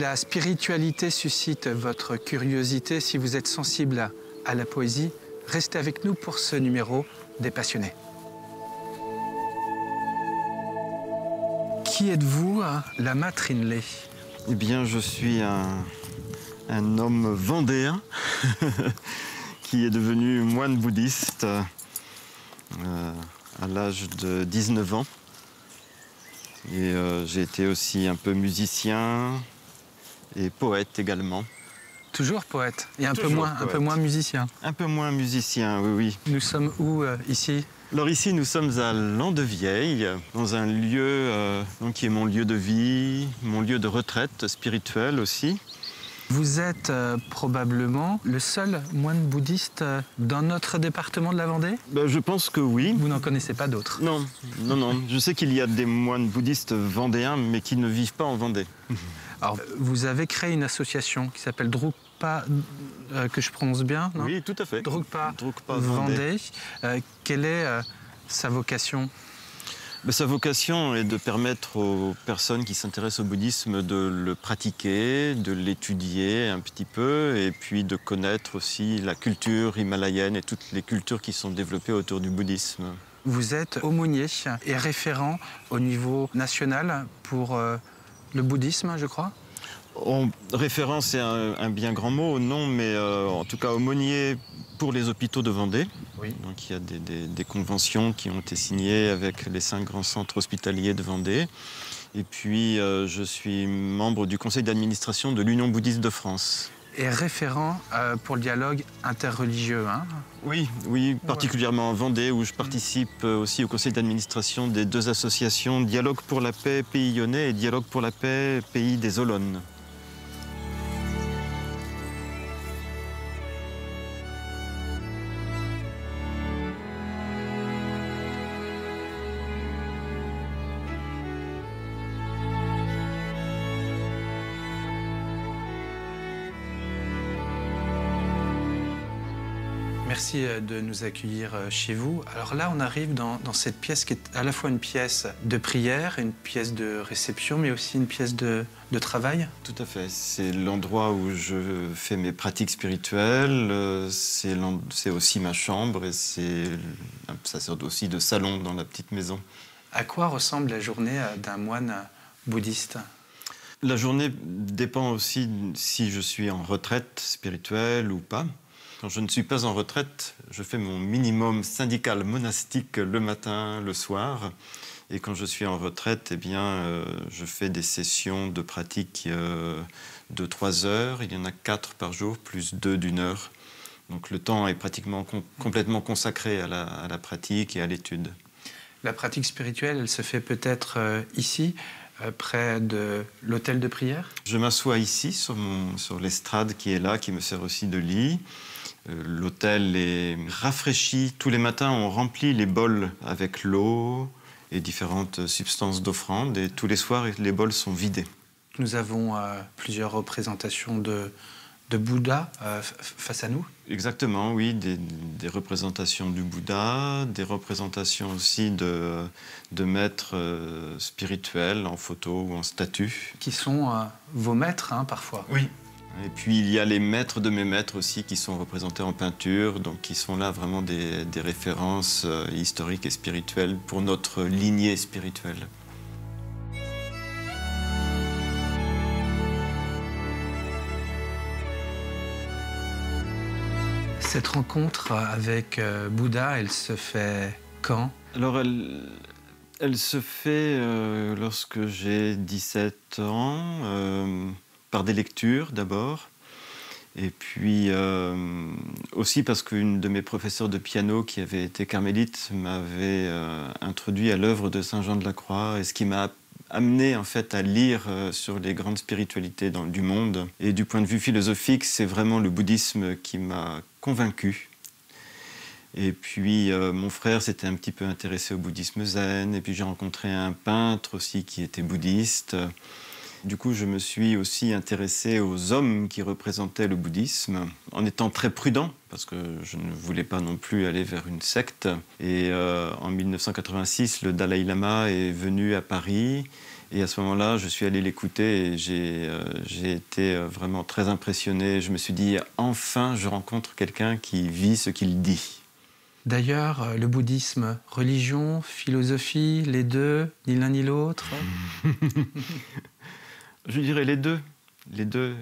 la spiritualité suscite votre curiosité, si vous êtes sensible à la poésie, restez avec nous pour ce numéro des passionnés. Qui êtes-vous, Lama Trinley? Eh bien, je suis un homme vendéen qui est devenu moine bouddhiste à l'âge de 19 ans. Et j'ai été aussi un peu musicien et poète également. Toujours poète et un peu Toujours moins musicien. Un peu moins musicien, oui, oui. Nous sommes où ici? Alors ici, nous sommes à Landevieille, dans un lieu qui est mon lieu de vie, mon lieu de retraite spirituelle aussi. Vous êtes probablement le seul moine bouddhiste dans notre département de la Vendée? Ben, je pense que oui. Vous n'en connaissez pas d'autres? Non, non, non. Je sais qu'il y a des moines bouddhistes vendéens, mais qui ne vivent pas en Vendée. Alors, vous avez créé une association qui s'appelle Drukpa, que je prononce bien, non? Oui, tout à fait. Drukpa Vendée. Quelle est sa vocation? Sa vocation est de permettre aux personnes qui s'intéressent au bouddhisme de le pratiquer, de l'étudier un petit peu, et puis de connaître aussi la culture himalayenne et toutes les cultures qui sont développées autour du bouddhisme. Vous êtes aumônier et référent au niveau national pour le bouddhisme, je crois? Référent, c'est un bien grand mot, non, mais en tout cas aumônier pour les hôpitaux de Vendée. Oui. Donc il y a des conventions qui ont été signées avec les 5 grands centres hospitaliers de Vendée. Et puis je suis membre du conseil d'administration de l'Union bouddhiste de France. Et référent pour le dialogue interreligieux, hein? Oui, oui, particulièrement en Vendée, où je participe aussi au conseil d'administration des 2 associations Dialogue pour la paix Pays Lyonnais et Dialogue pour la paix Pays des Olonnes. Merci de nous accueillir chez vous. Alors là, on arrive dans cette pièce qui est à la fois une pièce de prière, une pièce de réception, mais aussi une pièce de travail. Tout à fait. C'est l'endroit où je fais mes pratiques spirituelles. C'est aussi ma chambre et ça sert aussi de salon dans la petite maison. À quoi ressemble la journée d'un moine bouddhiste? La journée dépend aussi si je suis en retraite spirituelle ou pas. Quand je ne suis pas en retraite, je fais mon minimum syndical monastique le matin, le soir. Et quand je suis en retraite, eh bien, je fais des sessions de pratique de 3 heures. Il y en a 4 par jour, plus 2 d'1 heure. Donc le temps est pratiquement complètement consacré à la pratique et à l'étude. La pratique spirituelle, elle se fait peut-être ici, près de l'hôtel de prière? Je m'assois ici, sur l'estrade qui est là, qui me sert aussi de lit. L'hôtel est rafraîchi. Tous les matins, on remplit les bols avec l'eau et différentes substances d'offrande. Et tous les soirs, les bols sont vidés. Nous avons plusieurs représentations de Bouddha face à nous. Exactement, oui. Des représentations du Bouddha, des représentations aussi de maîtres spirituels en photo ou en statue. Qui sont vos maîtres, hein, parfois. Oui. Et puis il y a les maîtres de mes maîtres aussi qui sont représentés en peinture, donc qui sont là vraiment des références historiques et spirituelles pour notre lignée spirituelle. Cette rencontre avec Bouddha, elle se fait quand? Alors elle se fait lorsque j'ai 17 ans. Par des lectures d'abord, et puis aussi parce qu'une de mes professeurs de piano qui avait été carmélite m'avait introduit à l'œuvre de Saint Jean de la Croix, et ce qui m'a amené en fait à lire sur les grandes spiritualités du monde. Et du point de vue philosophique, c'est vraiment le bouddhisme qui m'a convaincu. Et puis mon frère s'était un petit peu intéressé au bouddhisme zen, et puis j'ai rencontré un peintre aussi qui était bouddhiste. Du coup, je me suis aussi intéressé aux hommes qui représentaient le bouddhisme, en étant très prudent, parce que je ne voulais pas non plus aller vers une secte. Et en 1986, le Dalai Lama est venu à Paris, Et à ce moment-là, je suis allé l'écouter et j'ai été vraiment très impressionné. Je me suis dit, enfin, je rencontre quelqu'un qui vit ce qu'il dit. D'ailleurs, le bouddhisme, religion, philosophie, les deux, ni l'un ni l'autre? Je dirais les deux. Les deux.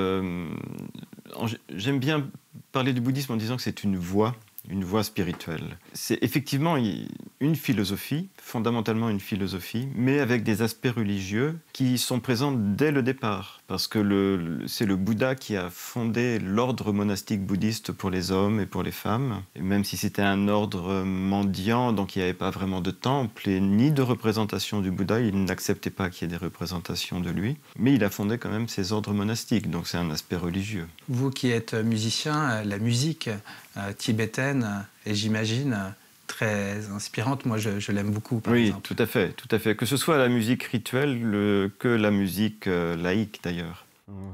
J'aime bien parler du bouddhisme en disant que c'est une voie spirituelle. C'est effectivement une philosophie, fondamentalement une philosophie, mais avec des aspects religieux qui sont présents dès le départ. Parce que c'est le Bouddha qui a fondé l'ordre monastique bouddhiste pour les hommes et pour les femmes. Et même si c'était un ordre mendiant, donc il n'y avait pas vraiment de temple et ni de représentation du Bouddha, il n'acceptait pas qu'il y ait des représentations de lui. Mais il a fondé quand même ces ordres monastiques, donc c'est un aspect religieux. Vous qui êtes musicien, la musique tibétaine est, j'imagine, très inspirante. Moi, je l'aime beaucoup, par exemple. Oui, tout à fait. Que ce soit la musique rituelle que la musique laïque, d'ailleurs.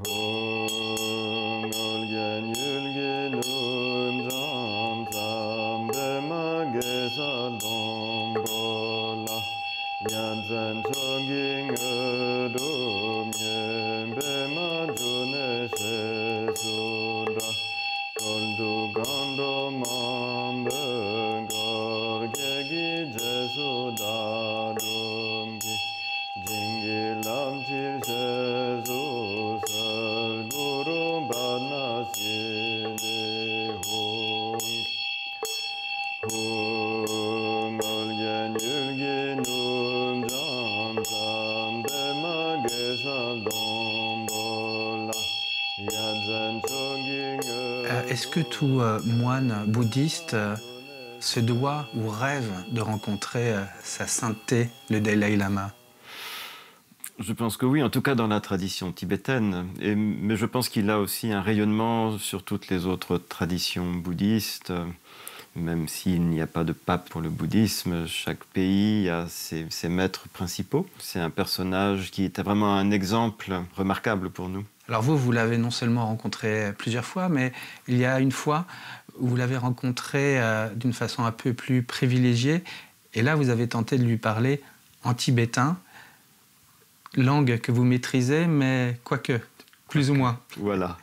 Est-ce que tout moine bouddhiste se doit ou rêve de rencontrer sa sainteté, le Dalai Lama? Je pense que oui, en tout cas dans la tradition tibétaine. Mais je pense qu'il a aussi un rayonnement sur toutes les autres traditions bouddhistes. Même s'il n'y a pas de pape pour le bouddhisme, chaque pays a ses maîtres principaux. C'est un personnage qui était vraiment un exemple remarquable pour nous. Alors vous l'avez non seulement rencontré plusieurs fois, mais il y a une fois où vous l'avez rencontré d'une façon un peu plus privilégiée. Et là, vous avez tenté de lui parler en tibétain, langue que vous maîtrisez, mais quoique, plus ou moins. Voilà.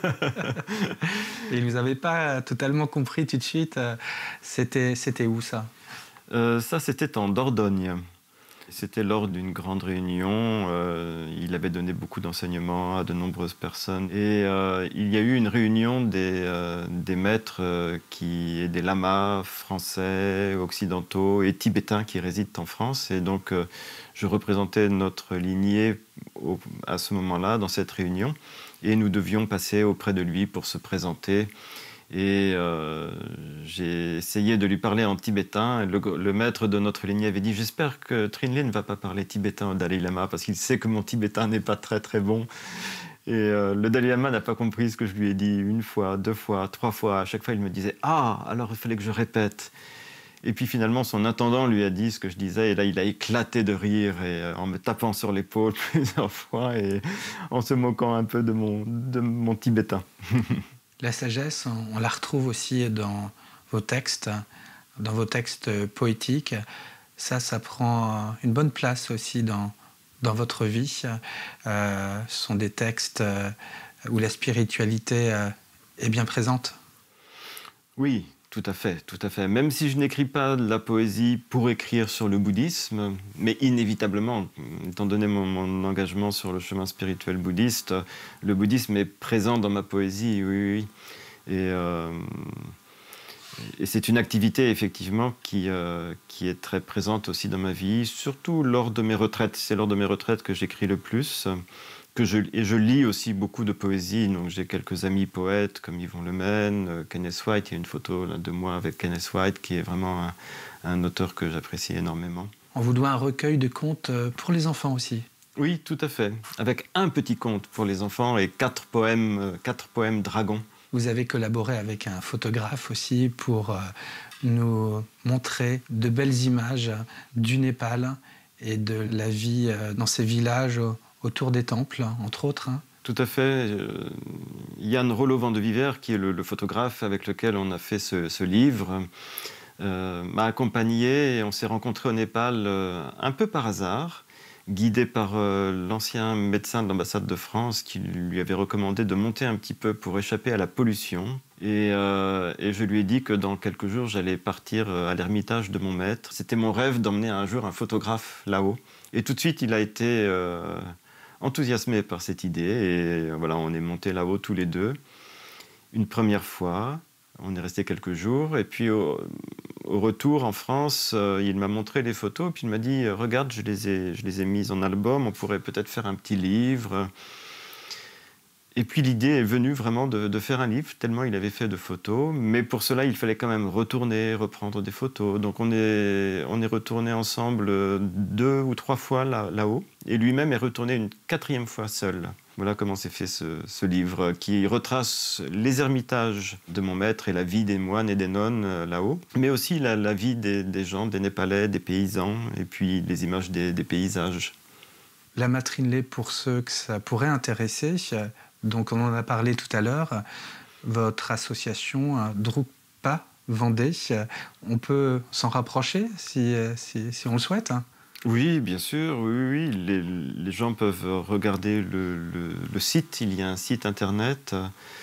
Et vous n'avez pas totalement compris tout de suite. C'était où ça? Ça, c'était en Dordogne. C'était lors d'une grande réunion. Il avait donné beaucoup d'enseignements à de nombreuses personnes. Et il y a eu une réunion des maîtres et des lamas français, occidentaux et tibétains qui résident en France. Et donc, je représentais notre lignée à ce moment-là, dans cette réunion. Et nous devions passer auprès de lui pour se présenter. Et j'ai essayé de lui parler en tibétain. Le maître de notre lignée avait dit « J'espère que Trinley ne va pas parler tibétain au Dalai Lama parce qu'il sait que mon tibétain n'est pas très très bon. » Et le Dalai Lama n'a pas compris ce que je lui ai dit une fois, deux fois, trois fois. À chaque fois, il me disait « Ah, alors il fallait que je répète. » Et puis finalement, son intendant lui a dit ce que je disais. Et là, il a éclaté de rire en me tapant sur l'épaule plusieurs fois et en se moquant un peu de mon tibétain. La sagesse, on la retrouve aussi dans vos textes poétiques. Ça prend une bonne place aussi dans votre vie. Ce sont des textes où la spiritualité est bien présente. Oui, tout à fait, tout à fait. Même si je n'écris pas de la poésie pour écrire sur le bouddhisme, mais inévitablement, étant donné mon engagement sur le chemin spirituel bouddhiste, le bouddhisme est présent dans ma poésie, oui. Et c'est une activité, effectivement, qui est très présente aussi dans ma vie, surtout lors de mes retraites. C'est lors de mes retraites que j'écris le plus. Et je lis aussi beaucoup de poésie. Donc j'ai quelques amis poètes comme Yvon Lemaine, Kenneth White. Il y a une photo là, de moi avec Kenneth White qui est vraiment un auteur que j'apprécie énormément. On vous doit un recueil de contes pour les enfants aussi. Oui, tout à fait. Avec un petit conte pour les enfants et 4 poèmes dragons. Vous avez collaboré avec un photographe aussi pour nous montrer de belles images du Népal et de la vie dans ces villages autour des temples, entre autres. Tout à fait. Yann Rollo-Vandeviver, qui est le photographe avec lequel on a fait ce livre, m'a accompagné et on s'est rencontrés au Népal un peu par hasard. guidé par l'ancien médecin de l'ambassade de France qui lui avait recommandé de monter un petit peu pour échapper à la pollution. Et je lui ai dit que dans quelques jours, j'allais partir à l'ermitage de mon maître. C'était mon rêve d'emmener un jour un photographe là-haut. Et tout de suite, il a été enthousiasmé par cette idée. Et voilà, on est montés là-haut tous les deux. Une première fois, on est resté quelques jours. Et puis au retour en France, il m'a montré les photos. Puis il m'a dit, regarde, je les ai mises en album. On pourrait peut-être faire un petit livre. Et puis l'idée est venue vraiment de faire un livre, tellement il avait fait de photos. Mais pour cela, il fallait quand même retourner, reprendre des photos. Donc on est retourné ensemble 2 ou 3 fois là-haut. Et lui-même est retourné une 4e fois seul. Voilà comment s'est fait ce livre qui retrace les ermitages de mon maître et la vie des moines et des nonnes là-haut. Mais aussi la vie des gens, des Népalais, des paysans, et puis les images des paysages. Lama Trinley, pour ceux que ça pourrait intéresser, donc on en a parlé tout à l'heure, votre association Drukpa Vendée, on peut s'en rapprocher si on le souhaite. Oui, bien sûr, oui. Les gens peuvent regarder le site, il y a un site internet,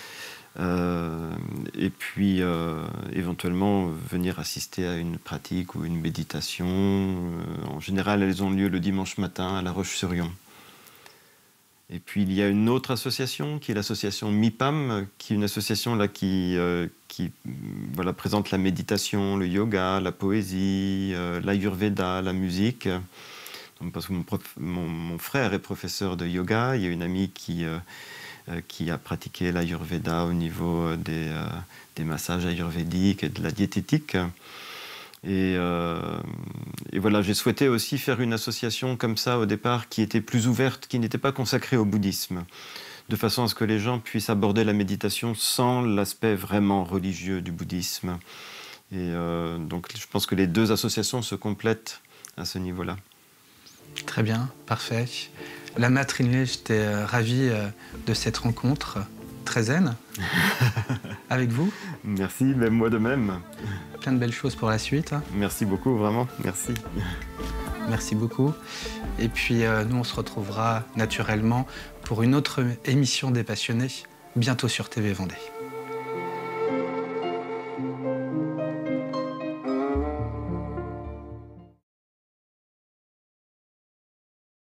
et puis éventuellement venir assister à une pratique ou une méditation. En général, elles ont lieu le dimanche matin à La Roche-sur-Yon. Et puis il y a une autre association qui est l'association MIPAM, qui est une association là, qui présente la méditation, le yoga, la poésie, l'ayurveda, la musique. Donc, parce que mon frère est professeur de yoga, il y a une amie qui a pratiqué l'ayurveda au niveau des massages ayurvédiques et de la diététique. Et voilà, j'ai souhaité aussi faire une association comme ça au départ qui était plus ouverte, qui n'était pas consacrée au bouddhisme, de façon à ce que les gens puissent aborder la méditation sans l'aspect vraiment religieux du bouddhisme. Et donc je pense que les 2 associations se complètent à ce niveau-là. Très bien, parfait. Lama Trinley, j'étais ravi de cette rencontre très zen avec vous. Merci, même moi de même. Plein de belles choses pour la suite. Merci beaucoup, vraiment, merci. Merci beaucoup. Et puis nous, on se retrouvera naturellement pour une autre émission des Passionnés, bientôt sur TV Vendée.